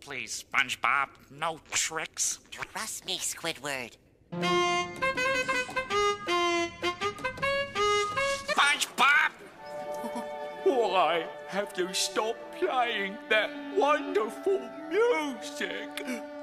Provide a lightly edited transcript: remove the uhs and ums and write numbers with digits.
please, SpongeBob. No tricks. Trust me, Squidward. SpongeBob! Why have you stopped playing that wonderful music?